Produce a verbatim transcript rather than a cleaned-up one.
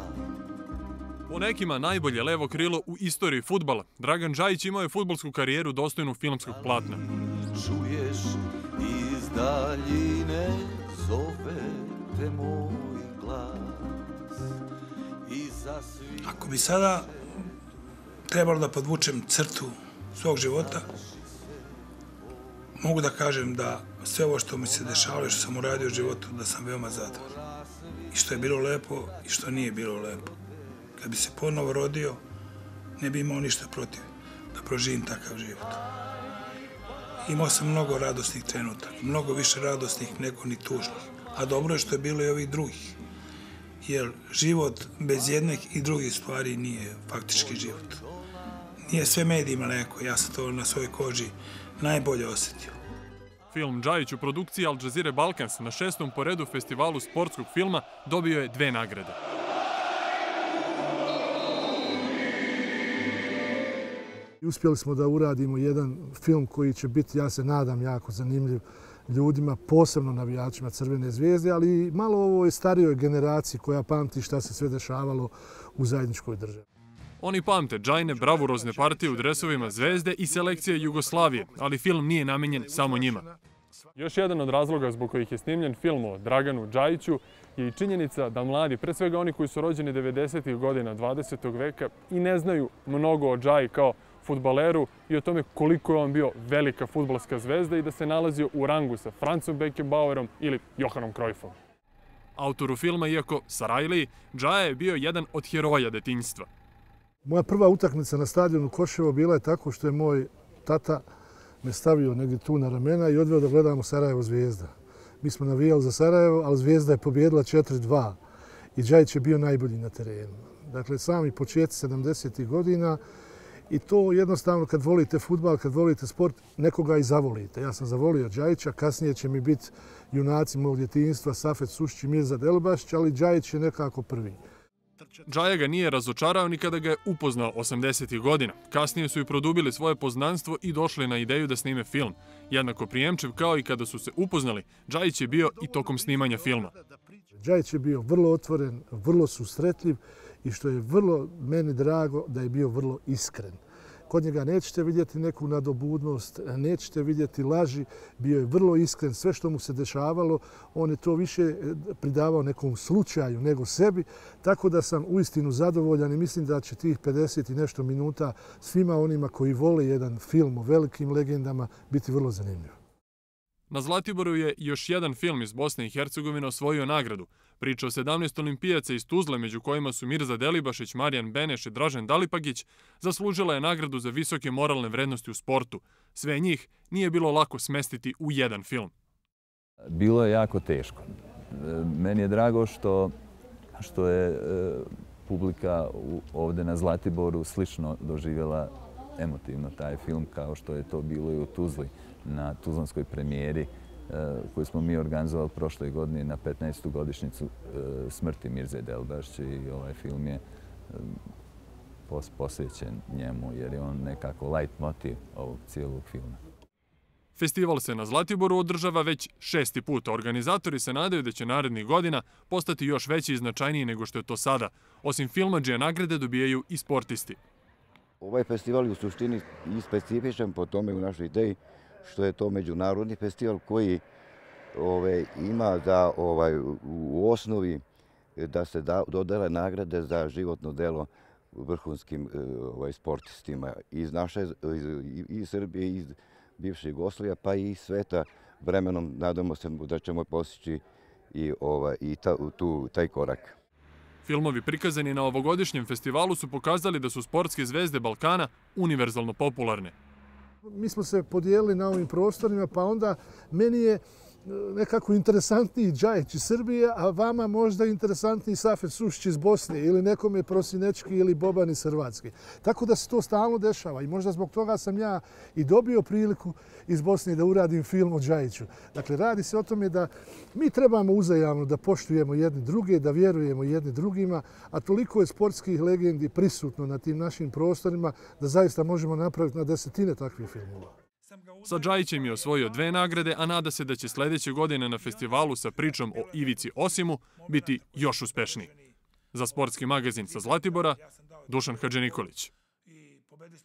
Po nekima najbolje levo krilo u istoriji fudbala, Dragan Džajić imao je fudbalsku karijeru dostojnu filmskog platna. Čuješ iz daljine zove te moj glas. Ako bi sada trebalo da podvučem crtu svog života, mogu da kažem da sve ovo što mi se dešavalo i što sam uradio u životu, da sam veoma zadovoljan. I što je bilo lepo i što nije bilo lepo. Kad bi se ponovo rodio, ne bi imao ništa protiv da proživim takav život. Imao sam mnogo radosnih trenutaka, mnogo više radosnih nego ni tužnih. A dobro je što je bilo i ovih drugih. Jer život bez jednih i drugih stvari nije faktički život. Nije sve medijima leko, ja sam to na svojoj koži najbolje osjetio. Film Džajić u produkciji Al Jazeera Balkans na šestom po redu festivalu sportskog filma dobio je dve nagrade. Uspjeli smo da uradimo jedan film koji će biti, ja se nadam, jako zanimljiv ljudima, posebno navijačima Crvene zvijezde, ali i malo ovoj starijoj generaciji koja pamti šta se sve dešavalo u zajedničkoj državi. Oni pamte Džajine bravurozne partije u dresovima Zvezde i selekcije Jugoslavije, ali film nije namenjen samo njima. Još jedan od razloga zbog kojih je snimljen film o Draganu Džajiću je i činjenica da mladi, pre svega oni koji su rođeni devedesetih godina dvadesetog veka, i ne znaju mnogo o Džaji kao fudbaleru i o tome koliko je on bio velika fudbalska zvezda i da se nalazio u rangu sa Francom Beckenbauerom ili Johanom Cruyffom. Autoru filma, iako Sarajliji, Džaja je bio jedan od heroja detinjstva. Moja prva utakmica na stadionu Koševo bila je tako što je moj tata me stavio negdje tu na ramena i odveo da gledamo Sarajevo Zvijezda. Mi smo navijali za Sarajevo, ali Zvijezda je pobjedila četiri dva i Džajić je bio najbolji na terenu. Dakle, sami početci sedamdesetih godina i to jednostavno kad volite fudbal, kad volite sport, nekoga i zavolite. Ja sam zavolio Džajića, kasnije će mi biti junaci mog djetinjstva, Safet Sušić i Mirza Delibašić, ali Džajić je nekako prvi. Džaja ga nije razočarao ni kada ga je upoznao osamdesetih godina. Kasnije su i produbili svoje poznanstvo i došli na ideju da snime film. Jednako prijemčiv kao i kada su se upoznali, Džajić je bio i tokom snimanja filma. Džajić je bio vrlo otvoren, vrlo susretljiv i što je vrlo meni drago da je bio vrlo iskren. Kod njega nećete vidjeti neku nadobudnost, nećete vidjeti laži, bio je vrlo iskren. Sve što mu se dešavalo, on je to više pridavao nekom slučaju nego sebi, tako da sam uistinu zadovoljan i mislim da će tih pedeset i nešto minuta svima onima koji vole jedan film o velikim legendama biti vrlo zanimljiv. Na Zlatiboru je još jedan film iz Bosne i Hercegovine osvojio nagradu. Priča o sedamnaest olimpijaca iz Tuzle, među kojima su Mirza Delibašić, Marijan Beneš i Dražen Dalipagić, zaslužila je nagradu za visoke moralne vrednosti u sportu. Sve njih nije bilo lako smestiti u jedan film. Bilo je jako teško. Meni je drago što, što je publika ovdje na Zlatiboru slično doživjela emotivno taj film, kao što je to bilo i u Tuzli na tuzlanskoj premijeri koju smo mi organizovali prošle godine na petnaestu godišnjicu smrti Mirze Delibašića i ovaj film je posvećen njemu jer je on nekako light motiv ovog cijelog filma. Festival se na Zlatiboru održava već šesti put. Organizatori se nadaju da će narednih godina postati još veći i značajniji nego što je to sada. Osim filmadžija nagrade dobijaju i sportisti. Ovaj festival je u suštini i specifičan po tome u našoj ideji što je to međunarodni festival koji ove, ima za, ovaj, u osnovi da se da, dodele nagrade za životno delo vrhunskim ovaj, sportistima iz naše, iz, iz Srbije, iz bivše Jugoslavije, pa i sveta. Vremenom nadamo se da ćemo postići i, ovaj, i ta, tu, taj korak. Filmovi prikazani na ovogodišnjem festivalu su pokazali da su sportske zvezde Balkana univerzalno popularne. Mi smo se podijelili na ovim prostorima, pa onda meni je nekako interesantniji Džajić iz Srbije, a vama možda interesantniji Safet Sušić iz Bosne ili nekom je Prosinečki ili Boban iz Hrvatske. Tako da se to stalno dešava i možda zbog toga sam ja i dobio priliku iz Bosne da uradim film o Džajiću. Dakle, radi se o tome da mi trebamo uzajamno da poštujemo jedni druge, da vjerujemo jedni drugima, a toliko je sportskih legendi prisutno na tim našim prostorima da zaista možemo napraviti na desetine takvih filmova. Sa Džajićem je osvojio dve nagrade, a nada se da će sljedeće godine na festivalu sa pričom o Ivici Osimu biti još uspešniji. Za sportski magazin sa Zlatibora, Dušan Hadžinikolić.